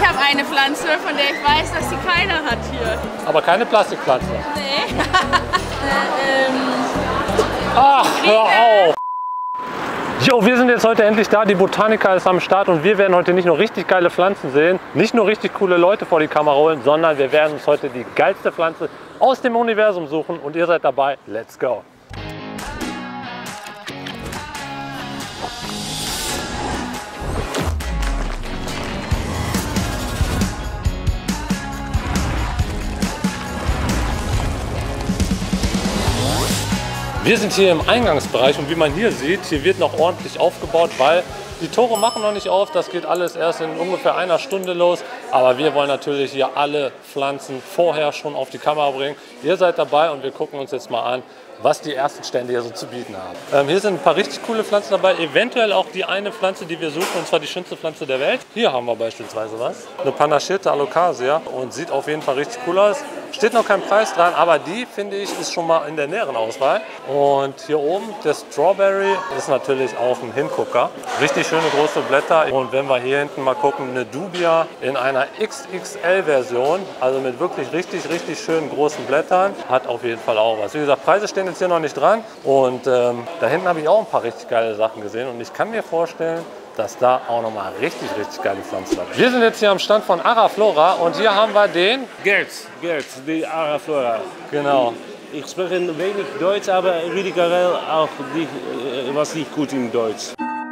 habe eine Pflanze, von der ich weiß, dass sie keiner hat hier. Aber keine Plastikpflanze. Nee. Ach, hör auf! Jo, wir sind jetzt heute endlich da, die Botanica ist am Start und wir werden heute nicht nur richtig geile Pflanzen sehen, nicht nur richtig coole Leute vor die Kamera holen, sondern wir werden uns heute die geilste Pflanze aus dem Universum suchen und ihr seid dabei. Let's go! Wir sind hier im Eingangsbereich und wie man hier sieht, hier wird noch ordentlich aufgebaut, weil die Tore machen noch nicht auf. Das geht alles erst in ungefähr einer Stunde los. Aber wir wollen natürlich hier alle Pflanzen vorher schon auf die Kamera bringen. Ihr seid dabei und wir gucken uns jetzt mal an, was die ersten Stände hier so zu bieten haben. Hier sind ein paar richtig coole Pflanzen dabei, eventuell auch die eine Pflanze, die wir suchen, und zwar die schönste Pflanze der Welt. Hier haben wir beispielsweise was, eine panaschierte Alocasia und sieht auf jeden Fall richtig cool aus. Steht noch kein Preis dran, aber die, finde ich, ist schon mal in der näheren Auswahl. Und hier oben, der Strawberry, ist natürlich auch ein Hingucker. Richtig schöne große Blätter. Und wenn wir hier hinten mal gucken, eine Dubia in einer XXL-Version, also mit wirklich richtig schönen großen Blättern, hat auf jeden Fall auch was. Wie gesagt, Preise stehen jetzt hier noch nicht dran. Und da hinten habe ich auch ein paar richtig geile Sachen gesehen. Und ich kann mir vorstellen, dass da auch nochmal richtig geile Pflanzen dabei sind. Wir sind jetzt hier am Stand von Araflora und hier haben wir den Gerd, die Araflora. Genau. Ich spreche wenig Deutsch, aber Rüdiger auch was nicht gut in Deutsch.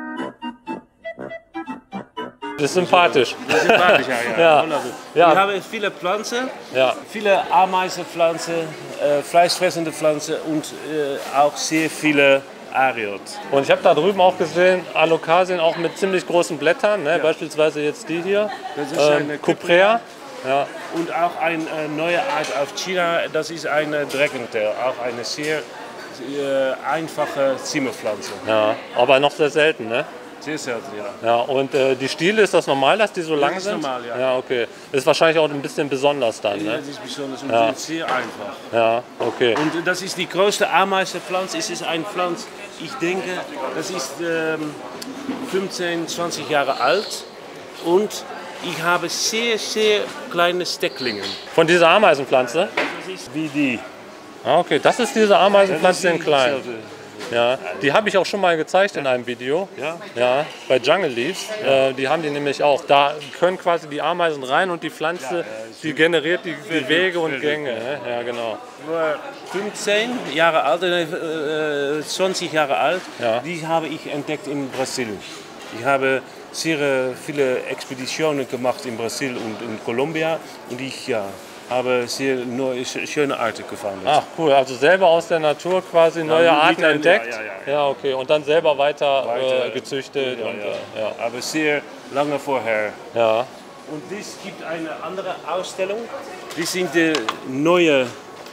Das ist sympathisch. Das ist sympathisch, ja. Ja. Wir haben viele Pflanzen, Ja. viele Ameisenpflanzen, fleischfressende Pflanzen und auch sehr viele Ariot. Und ich habe da drüben auch gesehen, Alokasien auch mit ziemlich großen Blättern, ne? Beispielsweise jetzt die hier, Das ist eine Cuprea. Ja. Und auch eine neue Art auf China, das ist eine Dreckentail, auch eine sehr einfache Zimmerpflanze. Ja, aber noch sehr selten, ne? Sehr selten, ja. Ja, und die Stiele, ist das normal, dass die so lang ist sind? normal, ja. Ja, okay. Ist wahrscheinlich auch ein bisschen besonders dann, Ja, ne? das ist besonders und Ja. sehr einfach. Ja, okay. Und das ist die größte Ameisenpflanze. Es ist eine Pflanze, ich denke, das ist 15, 20 Jahre alt und ich habe sehr kleine Stecklingen. Von dieser Ameisenpflanze? Das ist wie die. Ah, okay. Das ist diese Ameisenpflanze in klein. dieselbe. Ja, die habe ich auch schon mal gezeigt in einem Video. Ja? Ja, bei Jungle Leaves. Die haben die nämlich auch. Da können quasi die Ameisen rein und die Pflanze, die generiert die Wege und Gänge. Ne? Ja, genau. Nur 15 Jahre alt, 20 Jahre alt, Ja. die habe ich entdeckt in Brasilien. Ich habe sehr viele Expeditionen gemacht in Brasilien und in Kolumbien und ich habe sehr neue, schöne Arten gefunden. Ach cool, also selber aus der Natur quasi neue mit Arten einem- entdeckt. ja. Ja, okay. Und dann selber weiter, Weiter, gezüchtet. Ja, und, ja. Aber sehr lange vorher. ja. Und es gibt eine andere Ausstellung. Die sind die neue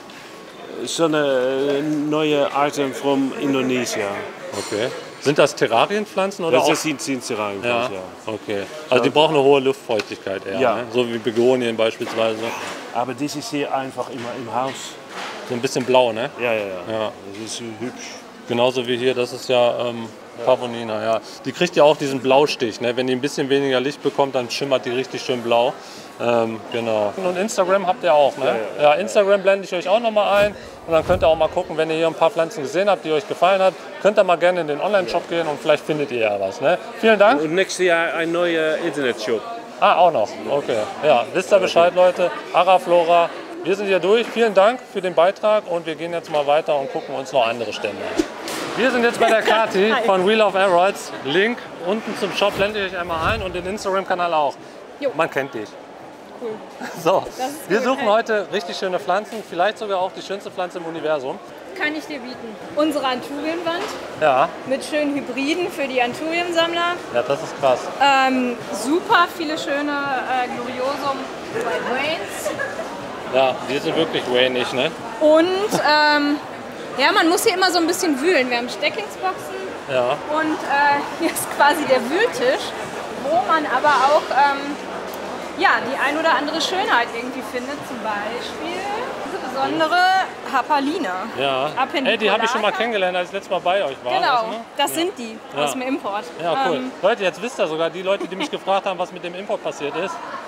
Arten von Indonesien. Okay. Sind das Terrarienpflanzen oder auch? Das sind Cerealien, Ja, ja. okay. Also die brauchen eine hohe Luftfeuchtigkeit eher, Ja. ne? So wie Begonien beispielsweise. Aber das ist sehr einfach immer im Haus. So ein bisschen blau, ne? Ja. Ja. Das ist hübsch. Genauso wie hier, das ist ja Pavonina, ja. Die kriegt ja auch diesen Blaustich, ne? Wenn die ein bisschen weniger Licht bekommt, dann schimmert die richtig schön blau. Genau. Und Instagram habt ihr auch, ne? Ja, Instagram blende ich euch auch nochmal ein. Und dann könnt ihr auch mal gucken, wenn ihr hier ein paar Pflanzen gesehen habt, die euch gefallen hat, könnt ihr mal gerne in den Online-Shop gehen und vielleicht findet ihr ja was, ne? Vielen Dank. Und nächstes Jahr ein neuer Internetshop. Ah, auch noch. Okay. Ja, wisst ihr Bescheid, Leute. Araflora. Wir sind hier durch. Vielen Dank für den Beitrag und wir gehen jetzt mal weiter und gucken uns noch andere Stände an. Wir sind jetzt bei der Kathi von Wheel of Aroids. Link unten zum Shop blende ich euch einmal ein und den Instagram-Kanal auch. Jo. Man kennt dich. Cool. So, Das ist wir gut. suchen heute richtig schöne Pflanzen, vielleicht sogar auch die schönste Pflanze im Universum. Kann ich dir bieten. Unsere Anturienwand Ja, mit schönen Hybriden für die Anturiensammler. ja, das ist krass. Super viele schöne Gloriosum bei Waynes. Ja, die sind wirklich wainig, ne? Und ja, man muss hier immer so ein bisschen wühlen. Wir haben Steckingsboxen Ja. und hier ist quasi der Wühltisch, wo man aber auch ja, die ein oder andere Schönheit irgendwie findet. Zum Beispiel diese besondere Hapaline. Ja. Hey, die habe ich schon mal kennengelernt, als ich letztes Mal bei euch war. Genau, weißt du noch? das sind die aus dem Import. Ja, cool. Leute, jetzt wisst ihr sogar, die Leute, die mich gefragt haben, was mit dem Import passiert ist.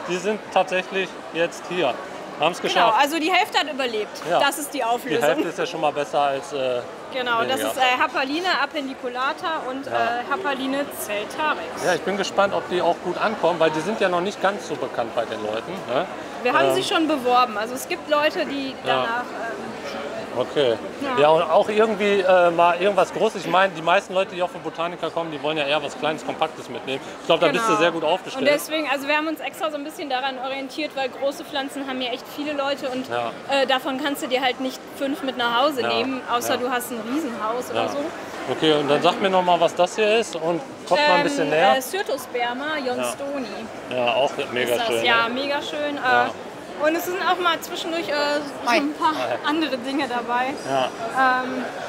die sind tatsächlich jetzt hier. Haben es Genau, geschafft. also die Hälfte hat überlebt. Ja. Das ist die Die Auflösung. Hälfte ist ja schon mal besser als Genau, das weniger. ist Hapaline appendiculata und Hapaline celtarex. Ja, ich bin gespannt, ob die auch gut ankommen, weil die sind ja noch nicht ganz so bekannt bei den Leuten. Ne? Wir haben sie schon beworben. Also es gibt Leute, die danach... Okay. Ja, und auch irgendwie mal irgendwas Großes. Ich meine, die meisten Leute, die auch von Botaniker kommen, die wollen ja eher was Kleines, Kompaktes mitnehmen. Ich glaube, da bist du sehr gut aufgestellt. Und deswegen, also wir haben uns extra so ein bisschen daran orientiert, weil große Pflanzen haben ja echt viele Leute und davon kannst du dir halt nicht 5 mit nach Hause nehmen, außer du hast ein Riesenhaus oder so. Okay, und dann sag mir noch mal, was das hier ist und kommt mal ein bisschen näher. Cyrtosperma johnstoni. Ja, auch mega Ist das, schön. ja, mega schön. Und es sind auch mal zwischendurch so ein paar andere Dinge dabei. Ja.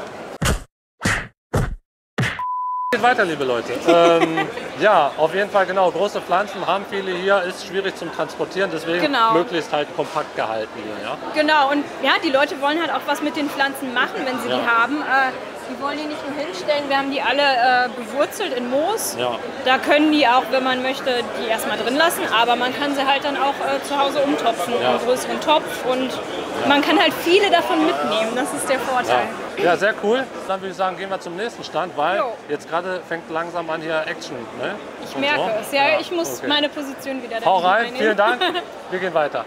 Geht weiter, liebe Leute. Ja, auf jeden Fall, genau. Große Pflanzen haben viele hier, ist schwierig zum Transportieren, deswegen möglichst halt kompakt gehalten hier. Ja? Genau, und ja, die Leute wollen halt auch was mit den Pflanzen machen, wenn sie die haben. Die wollen die nicht nur hinstellen, wir haben die alle bewurzelt in Moos. Ja. Da können die auch, wenn man möchte, die erstmal drin lassen, aber man kann sie halt dann auch zu Hause umtopfen in einen größeren Topf und man kann halt viele davon mitnehmen, das ist der Vorteil. Ja, sehr cool. Dann würde ich sagen, gehen wir zum nächsten Stand, weil jetzt gerade fängt langsam an hier Action. Ne? Ich merke es, ja, ich muss meine Position wieder da Hau rein, einnehmen. vielen Dank. Wir gehen weiter.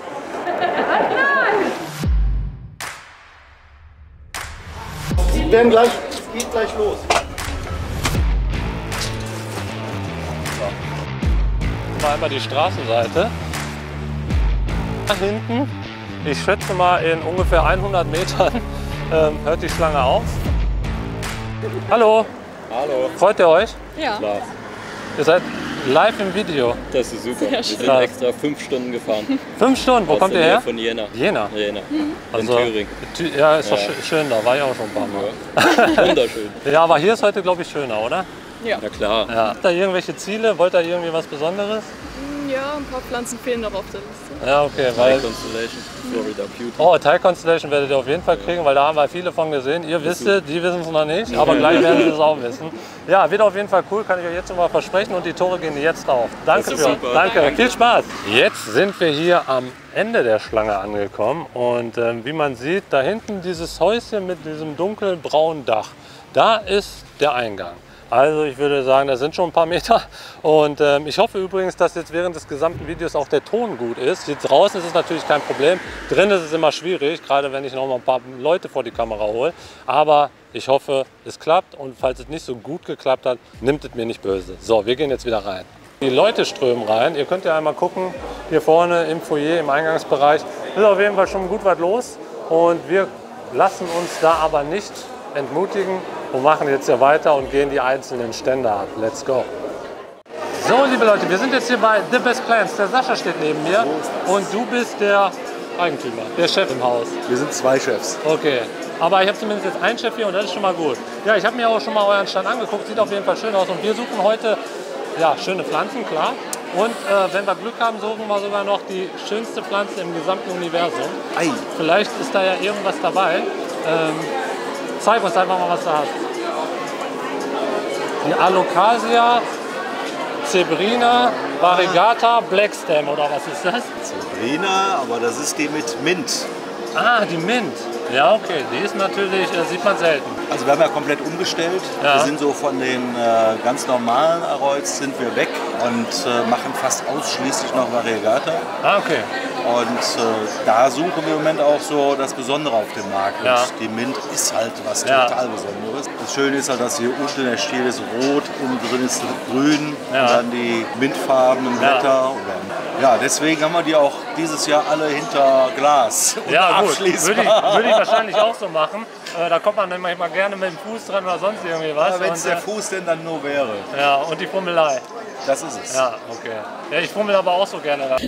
Geht gleich los. Mal einmal die Straßenseite. Da hinten, ich schätze mal in ungefähr 100 Metern, hört die Schlange auf. Hallo, Hallo. freut ihr euch? Ja. Klar, Ihr seid live im Video. das ist super. Wir sind Krass. extra 5 Stunden gefahren. 5 Stunden, wo Aus kommt der ihr Nähe her? Von Jena. Jena. Jena. Also, In Thüringen. Ja, ist doch schön da, war ich auch schon ein paar Mal. Wunderschön. Ja, aber hier ist heute, glaube ich, schöner, oder? Na klar. Ja. Habt ihr irgendwelche Ziele? Wollt ihr irgendwie was Besonderes? Ja, ein paar Pflanzen fehlen noch auf der Liste. Ja, okay, High weil... Constellation, Florida Beauty. Oh, Thai Constellation werdet ihr auf jeden Fall kriegen, weil da haben wir viele von gesehen. Ihr wisst es, die wissen es noch nicht, aber gleich werden sie es auch wissen. Ja, wird auf jeden Fall cool, kann ich euch jetzt schon mal versprechen und die Tore gehen jetzt auf. Danke Das ist für super. Danke, viel Spaß. Jetzt sind wir hier am Ende der Schlange angekommen und wie man sieht, da hinten dieses Häuschen mit diesem dunkelbraunen Dach, da ist der Eingang. Also ich würde sagen, das sind schon ein paar Meter und ich hoffe übrigens, dass jetzt während des gesamten Videos auch der Ton gut ist. Hier draußen ist es natürlich kein Problem, drin ist es immer schwierig, gerade wenn ich noch mal ein paar Leute vor die Kamera hole. Aber ich hoffe, es klappt und falls es nicht so gut geklappt hat, nimmt es mir nicht böse. So, wir gehen jetzt wieder rein. Die Leute strömen rein, ihr könnt ja einmal gucken, hier vorne im Foyer, im Eingangsbereich, ist auf jeden Fall schon gut was los und wir lassen uns da aber nicht entmutigen und machen jetzt hier weiter und gehen die einzelnen Stände ab. Let's go! So, liebe Leute, wir sind jetzt hier bei The Best Plants. Der Sascha steht neben mir und du bist der Eigentümer, der Chef im Haus. Wir sind 2 Chefs. Okay, aber ich habe zumindest jetzt einen Chef hier und das ist schon mal gut. Ja, ich habe mir auch schon mal euren Stand angeguckt, sieht auf jeden Fall schön aus und wir suchen heute schöne Pflanzen, klar. Und wenn wir Glück haben, suchen wir sogar noch die schönste Pflanze im gesamten Universum. Ei. Vielleicht ist da ja irgendwas dabei. Zeig uns einfach mal, was du hast. Die Alocasia zebrina variegata blackstem, oder was ist das? Sabrina, aber das ist die mit Mint. Ah, die Mint. Ja, okay, die ist natürlich, sieht man selten. Also wir haben ja komplett umgestellt. Ja. Wir sind so von den ganz normalen Aroids sind wir weg und machen fast ausschließlich noch Variegata. Ah, okay. Und da suchen wir im Moment auch so das Besondere auf dem Markt. Ja. Und die Mint ist halt was total Besonderes. Das Schöne ist halt, dass hier unten der Stiel ist rot, innen drin ist grün und dann die mintfarbenen Blätter. Ja, deswegen haben wir die auch dieses Jahr alle hinter Glas. Ja, gut. Abschließbar. Würde ich wahrscheinlich auch so machen. Da kommt man dann manchmal gerne mit dem Fuß dran oder sonst irgendwie was. Ja, wenn es Und, der Fuß denn dann nur wäre. ja, und die Fummelei. Das ist es. Ja, okay. Ja, ich fummel aber auch so gerne rein.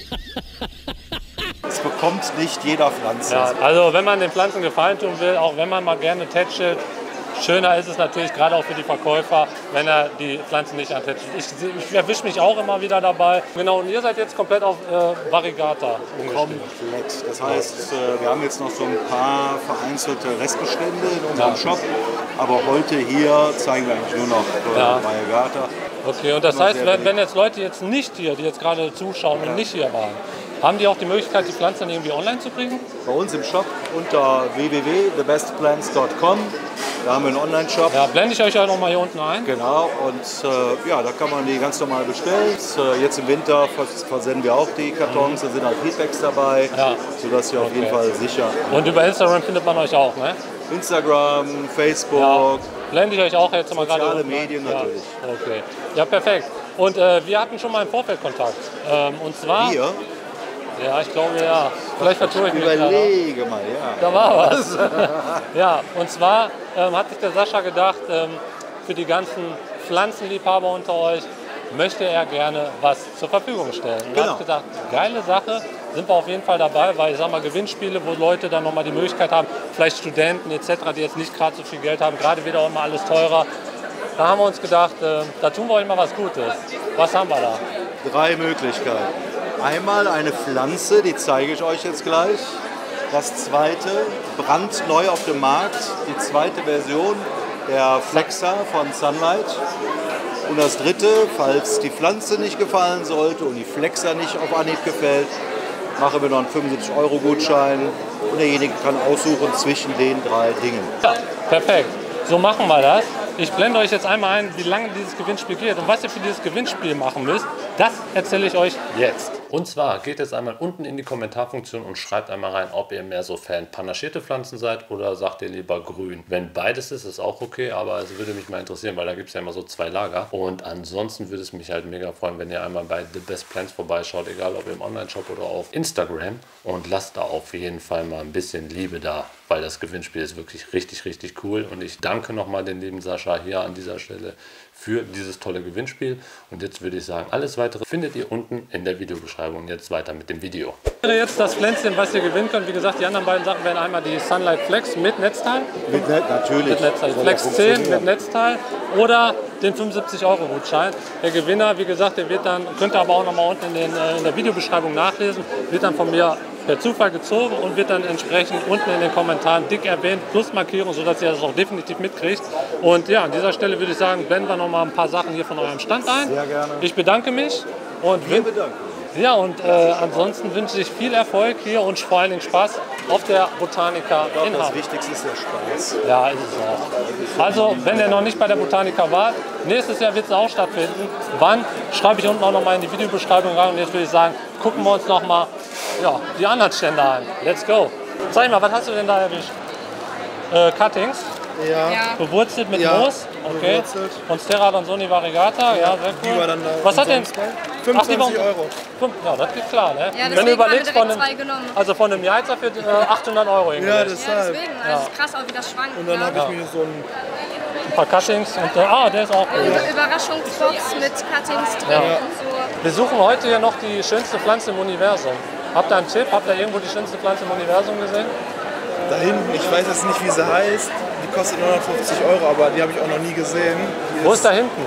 Es bekommt nicht jeder Pflanze. Ja, also wenn man den Pflanzen Gefallen tun will, auch wenn man mal gerne tätschelt, schöner ist es natürlich gerade auch für die Verkäufer, wenn er die Pflanzen nicht antätscht. Ich erwische mich auch immer wieder dabei. Genau, und ihr seid jetzt komplett auf Variegata umgestiegen. Komplett. Das heißt, wir haben jetzt noch so ein paar vereinzelte Restbestände in unserem Shop. Aber heute hier zeigen wir eigentlich nur noch Variegata. Okay, und das heißt, wenn jetzt Leute jetzt nicht hier, die jetzt gerade zuschauen und nicht hier waren, haben die auch die Möglichkeit, die Pflanzen dann irgendwie online zu kriegen? Bei uns im Shop unter www.thebestplants.com. Da haben wir einen Online-Shop. Ja, blende ich euch auch noch mal hier unten ein. Genau, und ja, da kann man die ganz normal bestellen. Jetzt im Winter versenden wir auch die Kartons, da sind halt Heatbags dabei, sodass ihr auf jeden Fall sicher. Und über Instagram findet man euch auch, ne? Instagram, Facebook. Blende ich euch auch jetzt mal gerade. Soziale Medien natürlich. Okay. Ja, perfekt. Und wir hatten schon mal im Vorfeld Kontakt. Und zwar. Hier? Ja, ich glaube ja. Vielleicht vertue ich mich. Überlege mal, ja. Da war was. Ja, und zwar hat sich der Sascha gedacht, für die ganzen Pflanzenliebhaber unter euch möchte er gerne was zur Verfügung stellen. Und Genau. hat gedacht, geile Sache, sind wir auf jeden Fall dabei, weil ich sag mal Gewinnspiele, wo Leute dann nochmal die Möglichkeit haben, vielleicht Studenten etc., die jetzt nicht gerade so viel Geld haben, gerade wieder auch immer alles teurer. Da haben wir uns gedacht, da tun wir euch mal was Gutes. Was haben wir da? 3 Möglichkeiten. Einmal eine Pflanze, die zeige ich euch jetzt gleich. Das zweite, brandneu auf dem Markt, die zweite Version der Flexa von Sunlight. Und das dritte, falls die Pflanze nicht gefallen sollte und die Flexa nicht auf Anhieb gefällt, machen wir noch einen 75-Euro-Gutschein und derjenige kann aussuchen zwischen den 3 Dingen. Ja, perfekt. So machen wir das. Ich blende euch jetzt einmal ein, wie lange dieses Gewinnspiel geht und was ihr für dieses Gewinnspiel machen müsst. Das erzähle ich euch jetzt. Und zwar geht jetzt einmal unten in die Kommentarfunktion und schreibt einmal rein, ob ihr mehr so Fan panaschierte Pflanzen seid oder sagt ihr lieber grün. Wenn beides ist, ist auch okay, aber es würde mich mal interessieren, weil da gibt es ja immer so 2 Lager. Und ansonsten würde es mich halt mega freuen, wenn ihr einmal bei The Best Plants vorbeischaut, egal ob im Online-Shop oder auf Instagram. Und lasst da auf jeden Fall mal ein bisschen Liebe da, weil das Gewinnspiel ist wirklich richtig, richtig cool. Und ich danke nochmal den lieben Sascha hier an dieser Stelle für dieses tolle Gewinnspiel. Und jetzt würde ich sagen, alles weitere findet ihr unten in der Videobeschreibung. Und jetzt weiter mit dem Video. Jetzt das Pflänzchen, was ihr gewinnen könnt. Wie gesagt, die anderen beiden Sachen wären einmal die Sunlight Flex mit Netzteil. Natürlich. Mit Netzteil. Flex 10 mit Netzteil oder den 75-Euro-Gutschein. Der Gewinner, wie gesagt, der wird dann, könnt ihr aber auch nochmal unten in der Videobeschreibung nachlesen, wird dann von mir per Zufall gezogen und wird dann entsprechend unten in den Kommentaren dick erwähnt, plus Markierung, sodass ihr das auch definitiv mitkriegt. Und ja, an dieser Stelle würde ich sagen, blenden wir noch mal ein paar Sachen hier von eurem Stand ein. Sehr gerne. Ich bedanke mich und Wir bedanken. ja, und ansonsten wünsche ich viel Erfolg hier und vor allen Dingen Spaß auf der Botanica in Das Hamm. Wichtigste ist der Spaß. Ja, ist es auch. Also, wenn ihr noch nicht bei der Botanica wart, nächstes Jahr wird es auch stattfinden. Wann, schreibe ich unten auch noch mal in die Videobeschreibung rein. Und jetzt würde ich sagen, gucken wir uns noch mal die anderen Stände an. Let's go. Zeig mal, was hast du denn da erwischt? Cuttings, Ja. bewurzelt mit Ja, Moos. Okay. bewurzelt. Und Stera Donzoni Variegata. Ja, sehr Die cool. war dann da Was hat denn? umsonst bei 25 Euro. Ja, das geht klar, ne? Ja, Wenn du deswegen haben wir überlegst, direkt von 2 einem, genommen. also von einem Jahr für 800 Euro irgendwie. Ja, Ja, deshalb. deswegen. Also es ist krass auch, wie das schwankt. Und dann ne? habe ich mir so ein Ein paar Cuttings und der ist auch cool. Überraschungsbox mit Cuttings drin Ja. und so. Wir suchen heute hier noch die schönste Pflanze im Universum. Habt ihr einen Tipp? Habt ihr irgendwo die schönste Pflanze im Universum gesehen? da hinten, ich weiß jetzt nicht, wie sie heißt. Die kostet 950 Euro, aber die habe ich auch noch nie gesehen. Die Wo ist da hinten?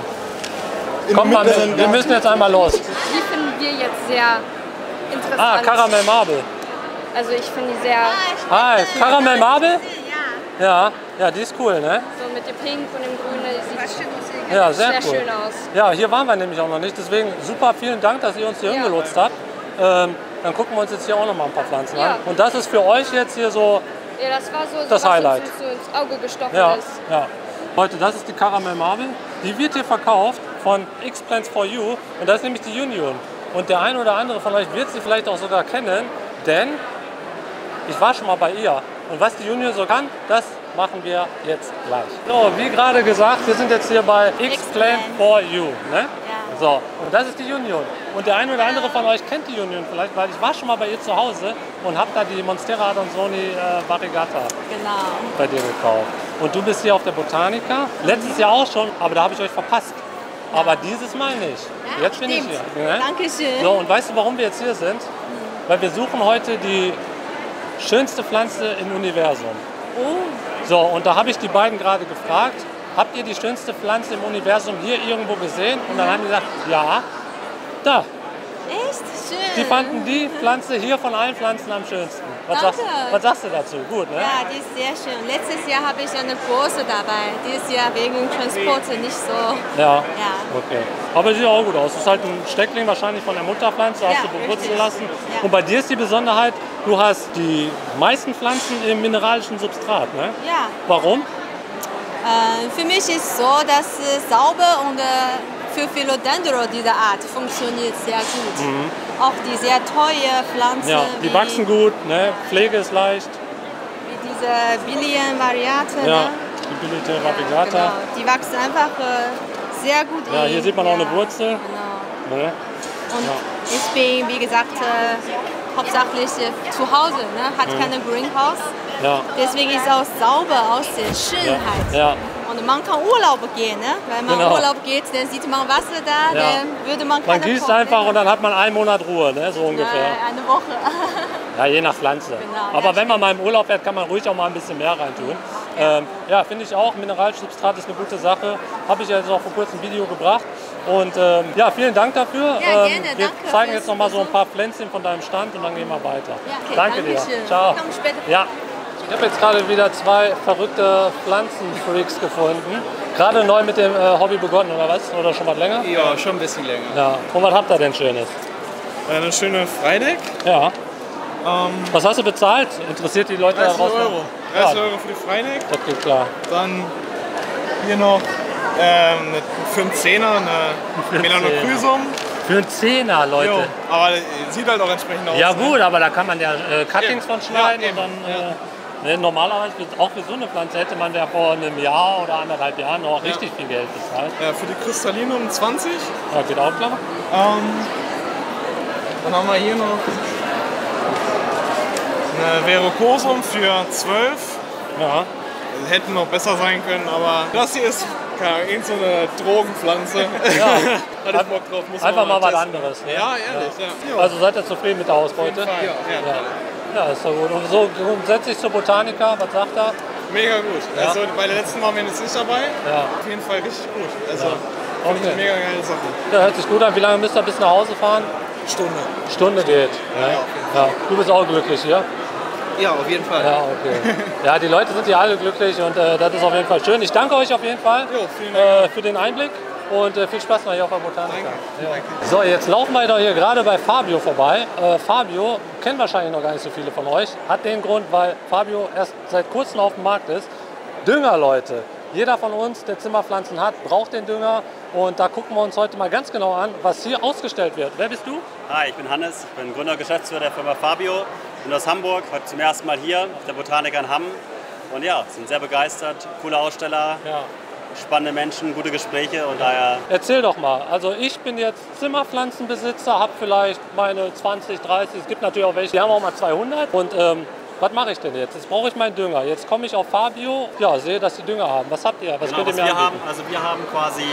im Kommt mal mit, mittleren wir müssen jetzt einmal los. Die finden wir jetzt sehr interessant. Ah, Caramel Marble. Also ich finde die sehr Hi, Caramel Marble? Ja, ja, die ist cool, ne? so mit dem Pink und dem Grün, die sieht Ja, sehr sehr cool. schön aus. Ja, hier waren wir nämlich auch noch nicht, deswegen super vielen Dank, dass ihr uns hier Ja. hingelotst habt. Dann gucken wir uns jetzt hier auch noch mal ein paar Pflanzen Ja. an. Und das ist für euch jetzt hier so, Ja, das war so, Das was Highlight. uns so ins Auge gestochen ja, ist. ja. Leute, das ist die Caramel Marble. Die wird hier verkauft von X-Plants for You und das ist nämlich die Union. Und der eine oder andere von euch wird sie vielleicht auch sogar kennen, denn ich war schon mal bei ihr. Und was die Union so kann, das machen wir jetzt gleich. So, wie gerade gesagt, wir sind jetzt hier bei X-Plant for You. Ne? So, und das ist die Union. Und der eine oder andere von euch kennt die Union vielleicht, weil ich war schon mal bei ihr zu Hause und habe da die Monstera Donzoni Variegata bei dir gekauft. Und du bist hier auf der Botanica, letztes Jahr auch schon, aber da habe ich euch verpasst. Aber dieses Mal nicht. Jetzt bin ich hier. Ne? Dankeschön. So, und weißt du, warum wir jetzt hier sind? Weil wir suchen heute die schönste Pflanze im Universum. So, und da habe ich die beiden gerade gefragt, habt ihr die schönste Pflanze im Universum hier irgendwo gesehen? Und dann haben die gesagt, ja, da. Echt schön. Die fanden die Pflanze hier von allen Pflanzen am schönsten. Was sagst du dazu? Gut, ne? Ja, die ist sehr schön. Letztes Jahr habe ich eine große dabei. Dieses Jahr wegen Transport nicht so. Ja, okay. Aber sieht auch gut aus. Das ist halt ein Steckling wahrscheinlich von der Mutterpflanze, hast du bewurzeln lassen. Ja. Und bei dir ist die Besonderheit, du hast die meisten Pflanzen im mineralischen Substrat, ne? Ja. Warum? Für mich ist so, dass sauber und für Philodendron dieser Art funktioniert sehr gut. Auch die sehr teure Pflanze. Ja, die wachsen gut, ne? Pflege ist leicht. Wie diese Billion-Variante. Ja, Ne? die Billion Variegata. Genau. Die wachsen einfach sehr gut. Ja, hier sieht man auch eine Wurzel. Genau. Ne? Und ich bin, wie gesagt, hauptsächlich zu Hause, ne? Hat keine Greenhouse. Ja. Deswegen ist es auch sauber aussehen, Schönheit. Ja. Und man kann Urlaub gehen, ne? Wenn man Urlaub geht, dann sieht man Wasser da, dann würde man keine Man gießt Probleme. einfach und dann hat man einen Monat Ruhe, ne? So ungefähr. Eine Woche. Ja, je nach Pflanze. Genau, Aber wenn man mal im Urlaub fährt, kann man ruhig auch mal ein bisschen mehr reintun. Ja, finde ich auch. Mineralsubstrat ist eine gute Sache. Habe ich jetzt auch vor kurzem ein Video gebracht. Und ja, vielen Dank dafür. Ja, gerne, wir danke zeigen jetzt fürs noch mal so ein Besuch. paar Pflänzchen von deinem Stand und dann gehen wir weiter. Ja, okay, danke dir. Dankeschön. Ciao. Komm später. Ja. Ich habe jetzt gerade wieder zwei verrückte Pflanzenfreaks gefunden. Gerade neu mit dem Hobby begonnen, oder was? Oder schon was länger? Ja, schon ein bisschen länger. Ja. Und was habt ihr denn Schönes? Eine schöne Freideck. Ja. Was hast du bezahlt? Interessiert die Leute da 30 draußen? Euro. 30 Euro für die Freideck. Das geht klar. Dann hier noch für einen Zehner eine Melanochrysum. Für einen Zehner, Leute. Jo, aber sieht halt auch entsprechend aus. Ja gut, aber da kann man ja Cuttings von schneiden eben. und dann... Ne, normalerweise, auch für so eine Pflanze hätte man ja vor einem Jahr oder 1,5 Jahren noch richtig viel Geld bezahlt. Ja, für die Kristallinum 20. Ja, geht auch klar. Dann haben wir hier noch eine Verrucosum für 12. Ja. Hätten noch besser sein können, aber das hier ist irgend so eine Drogenpflanze. Ja. Hatte ich Bock drauf, muss Einfach man mal was testen. anderes. Ne? Ja, ehrlich. Ja. Also seid ihr zufrieden mit der Ausbeute? Ja, ist doch gut. Und so grundsätzlich zur Botanica, was sagt er? Mega gut. Ja. Also bei der letzten waren wir jetzt nicht dabei. Ja. Auf jeden Fall richtig gut. Also Okay. finde ich mega geile Sache. Ja, hört sich gut an. Wie lange müsst ihr bis nach Hause fahren? Stunde geht. Ja. Du bist auch glücklich hier? Ja, auf jeden Fall. Ja, okay. Ja, die Leute sind hier alle glücklich und das ist auf jeden Fall schön. Ich danke euch auf jeden Fall für den Einblick und viel Spaß noch hier auf der Botanica. Danke. So, jetzt laufen wir doch hier gerade bei Fabio vorbei. Fabio kennen wahrscheinlich noch gar nicht so viele von euch. Hat den Grund, weil Fabio erst seit kurzem auf dem Markt ist. Dünger, Leute. Jeder von uns, der Zimmerpflanzen hat, braucht den Dünger. Und da gucken wir uns heute mal ganz genau an, was hier ausgestellt wird. Wer bist du? Hi, ich bin Hannes. Ich bin Gründer und Geschäftsführer der Firma Fabio. Bin aus Hamburg, heute zum ersten Mal hier auf der Botanica in Hamm. Und ja, sind sehr begeistert. Coole Aussteller, spannende Menschen, gute Gespräche und daher... Erzähl doch mal. Also ich bin jetzt Zimmerpflanzenbesitzer, habe vielleicht meine 20, 30, es gibt natürlich auch welche, die haben auch mal 200. Und was mache ich denn jetzt? Jetzt brauche ich meinen Dünger. Jetzt komme ich auf Fabio, ja, sehe, dass die Dünger haben. Was habt ihr? Was könnt ihr mir anbieten? Wir haben quasi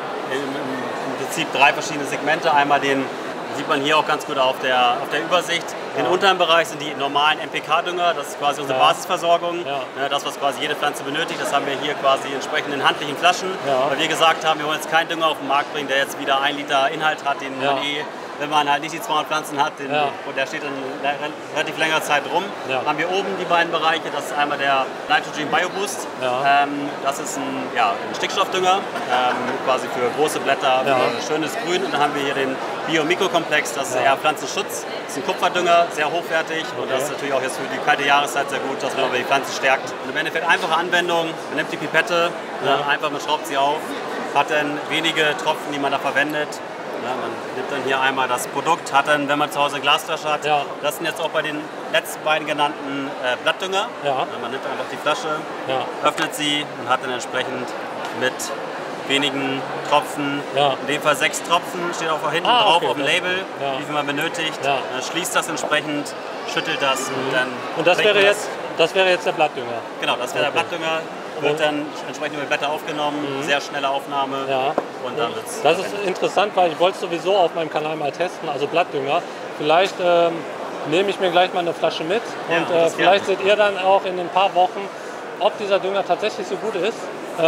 im Prinzip 3 verschiedene Segmente. Einmal den, sieht man hier auch ganz gut auf der Übersicht. Den unteren Bereich sind die normalen NPK-Dünger, das ist quasi unsere Basisversorgung. Das, was quasi jede Pflanze benötigt, das haben wir hier quasi entsprechend in handlichen Flaschen. Weil wir gesagt haben, wir wollen jetzt keinen Dünger auf den Markt bringen, der jetzt wieder 1 Liter Inhalt hat, den man wenn man halt nicht die 200 Pflanzen hat, und der steht dann relativ länger Zeit rum, haben wir oben die beiden Bereiche. Das ist einmal der Nitrogen Bioboost. Das ist ein Stickstoffdünger, quasi für große Blätter, für schönes Grün. Und dann haben wir hier den Bio-Mikro-Komplex, das ist eher Pflanzenschutz. Das ist ein Kupferdünger, sehr hochwertig und das ist natürlich auch jetzt für die kalte Jahreszeit sehr gut, dass man die Pflanzen stärkt. Und im Endeffekt einfache Anwendung, man nimmt die Pipette, einfach man schraubt sie auf, hat dann wenige Tropfen, die man da verwendet. Man nimmt dann hier einmal das Produkt, hat dann, wenn man zu Hause eine Glasflasche hat, das sind jetzt auch bei den letzten beiden genannten Blattdünger. Man nimmt einfach die Flasche, öffnet sie und hat dann entsprechend mit wenigen Tropfen, in dem Fall 6 Tropfen, steht auch hinten drauf auf dem Label, wie viel man benötigt. Schließt das entsprechend, schüttelt das und dann... Und das wäre jetzt der Blattdünger? Genau, das wäre der Blattdünger. Wird dann entsprechend über die Blätter aufgenommen, sehr schnelle Aufnahme. Und dann wird's das ist interessant, weil ich wollte es sowieso auf meinem Kanal mal testen, also Blattdünger. Vielleicht nehme ich mir gleich mal eine Flasche mit und vielleicht seht ihr dann auch in ein paar Wochen ob dieser Dünger tatsächlich so gut ist.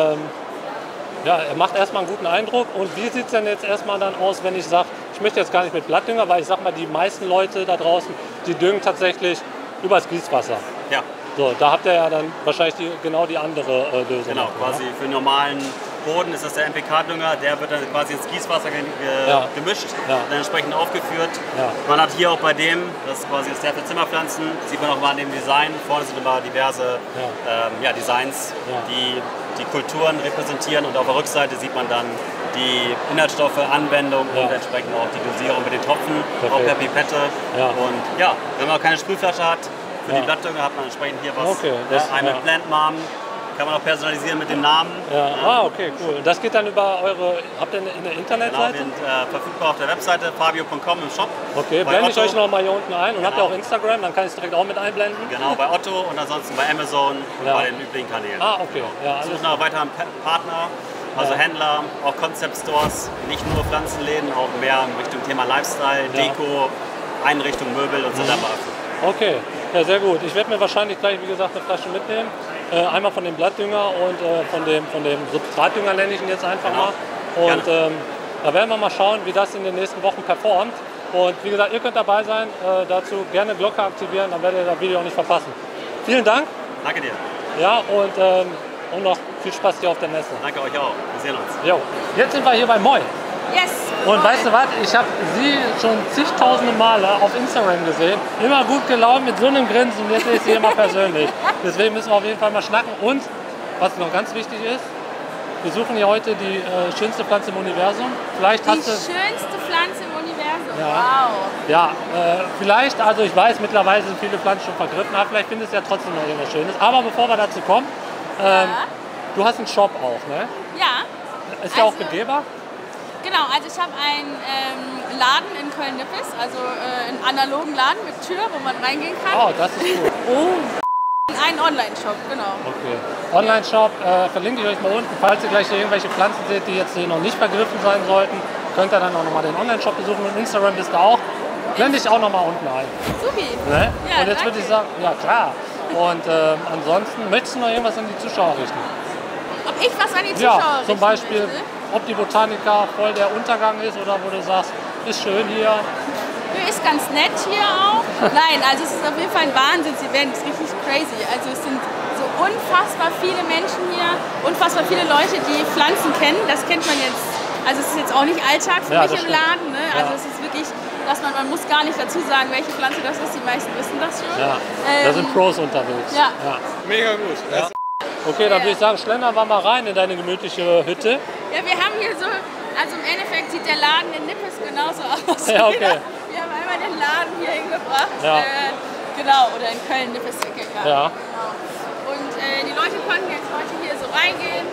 Ja, er macht erstmal einen guten Eindruck. Und wie sieht es denn jetzt erstmal dann aus, wenn ich sage, ich möchte jetzt gar nicht mit Blattdünger, weil ich sag mal, die meisten Leute da draußen, die düngen tatsächlich übers Gießwasser. Ja. So, da habt ihr ja dann wahrscheinlich genau die andere Lösung. Genau, quasi für normalen Boden ist das der NPK-Dünger, der wird dann quasi ins Gießwasser gemischt, dann entsprechend aufgeführt. Ja. Man hat hier auch bei dem, das ist quasi der für Zimmerpflanzen, sieht man auch mal an dem Design, vorne sind immer diverse Designs, die die Kulturen repräsentieren und auf der Rückseite sieht man dann die Inhaltsstoffe, Anwendung und entsprechend auch die Dosierung mit den Tropfen, auch per Pipette. Und ja, wenn man keine Sprühflasche hat, für die Blattdünger hat man entsprechend hier was. Okay, eine Plant Mom, kann man auch personalisieren mit dem Namen. Okay, cool. Das geht dann über eure, habt ihr eine Internetseite? Genau, wir sind verfügbar auf der Webseite fabio.com im Shop. Okay, blende ich euch noch mal hier unten ein. Und habt ihr auch Instagram, dann kann ich es direkt auch mit einblenden? Genau, bei Otto und ansonsten bei Amazon und bei den üblichen Kanälen. Okay. Ja, wir suchen noch weiteren Partner, also Händler, auch Concept Stores, nicht nur Pflanzenläden, auch mehr in Richtung Thema Lifestyle, Deko, Einrichtung, Möbel und so dabei. Okay, ja, sehr gut. Ich werde mir wahrscheinlich gleich, wie gesagt, eine Flasche mitnehmen. Einmal von dem Blattdünger und von dem Substratdünger nenne ich ihn jetzt einfach mal. Und da werden wir mal schauen, wie das in den nächsten Wochen performt. Und wie gesagt, ihr könnt dabei sein. Dazu gerne Glocke aktivieren, dann werdet ihr das Video auch nicht verpassen. Vielen Dank. Danke dir. Ja, und noch viel Spaß hier auf der Messe. Danke euch auch. Wir sehen uns. Jo. Jetzt sind wir hier bei Moi. Yes. Und weißt du was, ich habe sie schon zigtausende Male auf Instagram gesehen. Immer gut gelaunt mit so einem Grinsen und jetzt sehe ich sie immer persönlich. Deswegen müssen wir auf jeden Fall mal schnacken. Und was noch ganz wichtig ist, wir suchen hier heute die schönste Pflanze im Universum. Vielleicht hast du schönste Pflanze im Universum? Ja. Wow. Ja, vielleicht, also ich weiß, mittlerweile sind viele Pflanzen schon vergriffen, aber vielleicht findest du ja trotzdem noch irgendwas Schönes. Aber bevor wir dazu kommen, du hast einen Shop auch, ne? Ja. Ist der auch begehbar? Genau, also ich habe einen Laden in Köln-Nippes, also einen analogen Laden mit Tür, wo man reingehen kann. Oh, das ist cool. Einen Online-Shop, genau. Okay. Online-Shop verlinke ich euch mal unten. Falls ihr gleich hier irgendwelche Pflanzen seht, die jetzt hier noch nicht vergriffen sein sollten, könnt ihr dann auch nochmal den Online-Shop besuchen. Und Instagram bist du auch. Blende ich auch nochmal unten ein. Supi. Ne? Ja, und jetzt würde ich sagen, ja klar. Und ansonsten, möchtest du noch irgendwas an die Zuschauer richten? Ob ich was an die Zuschauer richten zum Beispiel, möchte? ob die Botanica voll der Untergang ist oder wo du sagst, ist schön hier. Ist ganz nett hier auch. Nein, also es ist auf jeden Fall ein Wahnsinns-Event, es ist richtig crazy. Also es sind so unfassbar viele Menschen hier, unfassbar viele Leute, die Pflanzen kennen. Das kennt man jetzt, also es ist jetzt auch nicht Alltag für mich im Laden. Ne? Also es ist wirklich, dass man muss gar nicht dazu sagen, welche Pflanze das ist, die meisten wissen das schon. Ja, da sind Pros unterwegs. Ja. Mega gut. Ja. Okay, dann würde ich sagen, schlendern wir mal rein in deine gemütliche Hütte. Ja, wir haben hier so, also im Endeffekt sieht der Laden in Nippes genauso aus. Ja, okay. Wir haben einmal den Laden hier hingebracht. Ja. Genau, oder in Köln-Nippes-Ecke. Ja. Genau. Und die Leute konnten jetzt heute hier so reingehen.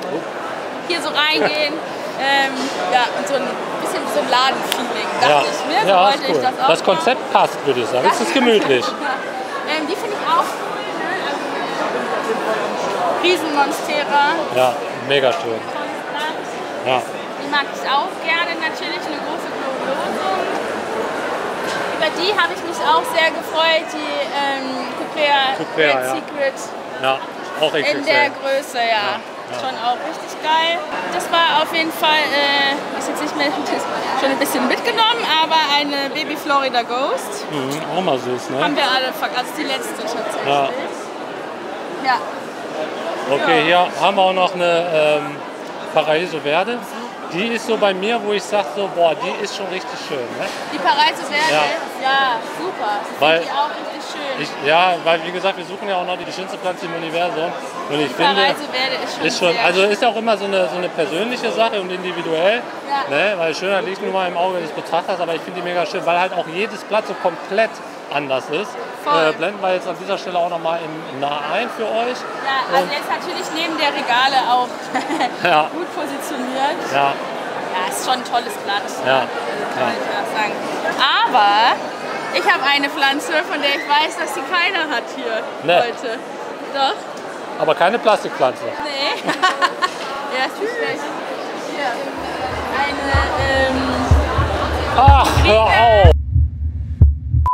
Ja, und so ein bisschen so ein Ladenfeeling, dachte ich mir. So wollte ich das auch. Das Konzept passt, würde ich sagen. Es ist gemütlich. Die finde ich auch cool. Ne? Also, Riesenmonstera. Ja, mega schön. Tolles Blatt. Ja. Die mag ich auch gerne, natürlich eine große Globulosum. Über die habe ich mich auch sehr gefreut, die Cuprea Red Secret. Ja, auch richtig. In der Größe, ja. Schon auch richtig geil. Das war auf jeden Fall, ist jetzt nicht mehr schon ein bisschen mitgenommen, aber eine Baby Florida Ghost. Auch mal süß, ne? Haben wir alle, also die letzte tatsächlich. Ja. Okay, hier haben wir auch noch eine Paraiso Verde. Die ist so bei mir, wo ich sage so, boah, die ist schon richtig schön. Ne? Die Paraiso Verde, ja super. Weil, die auch richtig schön. Weil wie gesagt, wir suchen ja auch noch die schönste Pflanze im Universum. Und ich finde, Paraiso Verde ist schon also ist ja auch immer so eine persönliche Sache und individuell. Ja. Ne? Weil Schönheit liegt nur mal im Auge des Betrachters, aber ich finde die mega schön, weil halt auch jedes Blatt so komplett anders ist. Blenden wir jetzt an dieser Stelle auch nochmal nah ein für euch. Ja, also jetzt natürlich neben der Regale auch gut positioniert. Ja. Ja, ist schon ein tolles Blatt. Ja. Kann ich auch sagen. Aber ich habe eine Pflanze, von der ich weiß, dass sie keiner hat hier heute. Doch. Aber keine Plastikpflanze. Nee. Ja, ist nicht schlecht. Hier. Eine Ach, hör auf!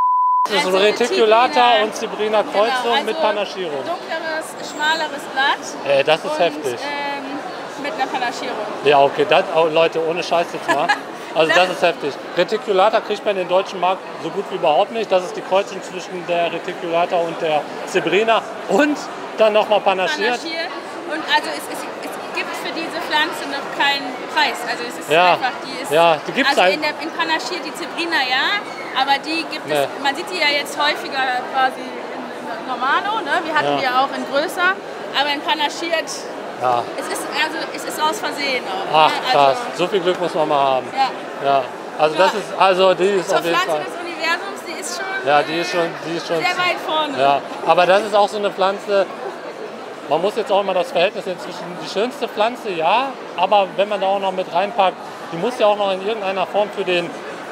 Das ist also Reticulata und Zebrina Kreuzung also mit Panaschierung. Dunkleres, schmaleres Blatt. Das ist und, heftig. Mit einer Panaschierung. Ja, okay, das, oh, Leute, ohne Scheiß jetzt mal. Also das ist heftig. Reticulata kriegt man in den deutschen Markt so gut wie überhaupt nicht. Das ist die Kreuzung zwischen der Reticulata und der Zebrina und dann nochmal panaschiert. Und also es gibt für diese Pflanze noch keinen Preis. Also es ist ja. einfach, die ist, ja, die gibt's also in panaschiert die Zebrina ja, aber die gibt es, man sieht die ja jetzt häufiger quasi in Normalo, ne? Wir hatten die ja auch in größer, aber in panaschiert, ja. Es ist aus Versehen auch. Ach ne? krass, so viel Glück muss man mal haben. Ja. Also das ist, also die ist zur auf jeden Pflanze Fall. des Universums, die ist schon, ja, die ist schon sehr weit vorne. Ja, aber das ist auch so eine Pflanze. Man muss jetzt auch immer das Verhältnis inzwischen, die schönste Pflanze, ja, aber wenn man da auch noch mit reinpackt, die muss ja auch noch in irgendeiner Form für den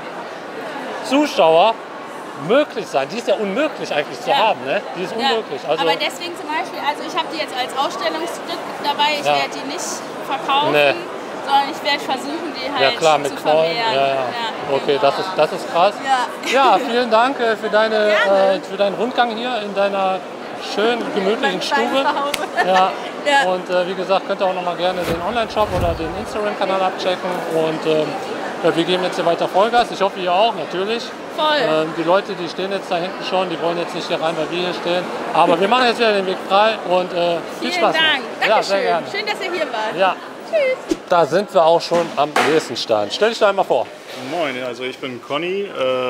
Zuschauer möglich sein. Die ist ja unmöglich eigentlich zu haben, ne? Die ist unmöglich. Also, aber deswegen zum Beispiel, also ich habe die jetzt als Ausstellungsstück dabei, ich werde die nicht verkaufen, sondern ich werde versuchen, die halt mit zu Knollen. vermehren. Okay, genau. das ist krass. Ja, vielen Dank für deinen Rundgang hier in deiner schönen, gemütlichen Stube. Ja. Und wie gesagt, könnt ihr auch noch mal gerne den Online-Shop oder den Instagram-Kanal abchecken. Und wir geben jetzt hier weiter Vollgas. Ich hoffe, ihr auch, natürlich. Voll. Die Leute, die stehen jetzt da hinten schon, die wollen jetzt nicht hier rein, weil wir hier stehen. Aber wir machen jetzt wieder den Weg frei und viel Spaß. Vielen Dank. Dankeschön. Ja, sehr gerne. Schön, dass ihr hier wart. Ja. Tschüss. Da sind wir auch schon am nächsten Stand. Stell dich doch einmal vor. Moin, also ich bin Conny.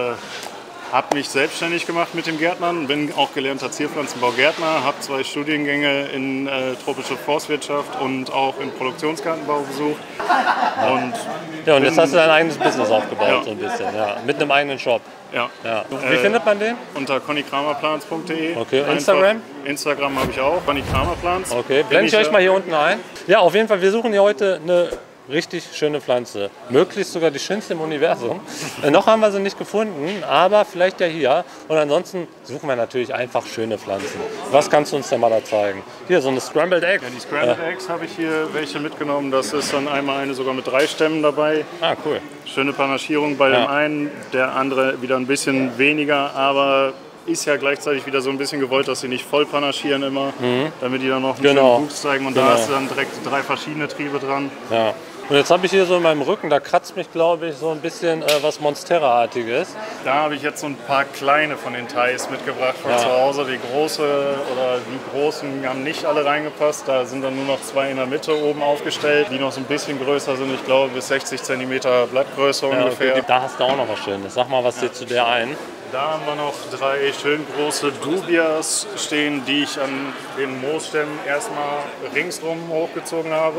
Habe mich selbstständig gemacht mit dem Gärtnern, bin auch gelernter Zierpflanzenbaugärtner, habe 2 Studiengänge in tropische Forstwirtschaft und auch in Produktionsgartenbau besucht. Und jetzt hast du dein eigenes Business aufgebaut, so ein bisschen, mit einem eigenen Shop. Ja. Wie findet man den? Unter connykramerplans.de. Okay, Instagram? Instagram habe ich auch, Conny Kramerplans. Okay, blende ich euch mal hier unten ein. Ja, auf jeden Fall, wir suchen hier heute eine richtig schöne Pflanze. Möglichst sogar die schönste im Universum. Noch haben wir sie nicht gefunden, aber vielleicht ja hier. Und ansonsten suchen wir natürlich einfach schöne Pflanzen. Was kannst du uns denn mal da zeigen? Hier, so eine Scrambled Egg. Ja, die Scrambled Eggs habe ich hier welche mitgenommen. Das ist dann einmal eine sogar mit 3 Stämmen dabei. Ah, cool. Schöne Panaschierung bei dem einen, der andere wieder ein bisschen weniger, aber ist ja gleichzeitig wieder so ein bisschen gewollt, dass sie nicht voll panaschieren immer, damit die dann noch einen schönen Wuchs zeigen. Und da hast du dann direkt 3 verschiedene Triebe dran. Ja. Und jetzt habe ich hier so in meinem Rücken, da kratzt mich, glaube ich, so ein bisschen was Monstera-artiges. Da habe ich jetzt so ein paar kleine von den Thais mitgebracht von zu Hause. Die große oder die großen haben nicht alle reingepasst. Da sind dann nur noch 2 in der Mitte oben aufgestellt, die noch so ein bisschen größer sind. Ich glaube bis 60 cm Blattgröße ungefähr. Okay. Da hast du auch noch was Schönes. Sag mal, was dir zu der ein. Da haben wir noch 3 schön große Dubias stehen, die ich an den Moosstämmen erstmal ringsrum hochgezogen habe.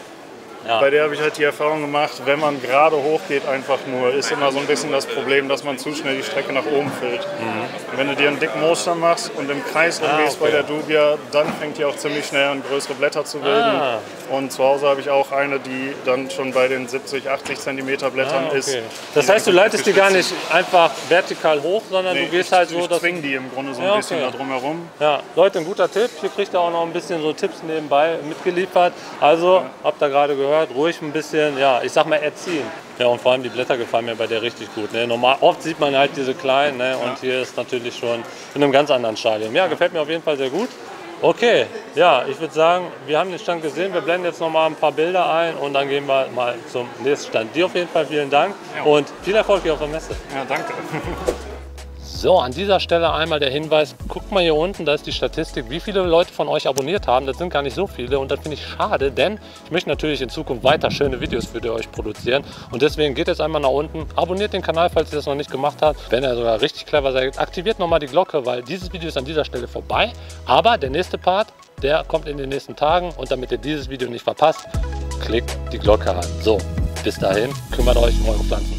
Ja. Bei der habe ich halt die Erfahrung gemacht, wenn man gerade hochgeht, einfach nur, ist immer so ein bisschen das Problem, dass man zu schnell die Strecke nach oben füllt. Wenn du dir einen dicken Moosstamm machst und im Kreis rumgehst bei der Dubia, dann fängt die auch ziemlich schnell an, größere Blätter zu bilden. Und zu Hause habe ich auch eine, die dann schon bei den 70, 80 cm Blättern ist. Das heißt, du leitest die gar nicht einfach vertikal hoch, sondern du gehst halt so, dass... Ich zwinge die im Grunde so ein bisschen da drumherum. Ja, Leute, ein guter Tipp. Hier kriegt ihr auch noch ein bisschen so Tipps nebenbei mitgeliefert. Also, habt ihr gerade gehört, ruhig ein bisschen, ich sag mal, erziehen. Ja, und vor allem die Blätter gefallen mir bei der richtig gut. Ne? Oft sieht man halt diese kleinen, ne? Und hier ist natürlich schon in einem ganz anderen Stadium. Ja, gefällt mir auf jeden Fall sehr gut. Okay, ja, ich würde sagen, wir haben den Stand gesehen. Wir blenden jetzt noch mal ein paar Bilder ein und dann gehen wir mal zum nächsten Stand. Dir auf jeden Fall vielen Dank und viel Erfolg hier auf der Messe. Ja, danke. So, an dieser Stelle einmal der Hinweis, guckt mal hier unten, da ist die Statistik, wie viele Leute von euch abonniert haben. Das sind gar nicht so viele und das finde ich schade, denn ich möchte natürlich in Zukunft weiter schöne Videos für euch produzieren. Und deswegen geht jetzt einmal nach unten, abonniert den Kanal, falls ihr das noch nicht gemacht habt. Wenn ihr sogar richtig clever seid, aktiviert nochmal die Glocke, weil dieses Video ist an dieser Stelle vorbei. Aber der nächste Part, der kommt in den nächsten Tagen und damit ihr dieses Video nicht verpasst, klickt die Glocke an. So, bis dahin, kümmert euch um eure Pflanzen.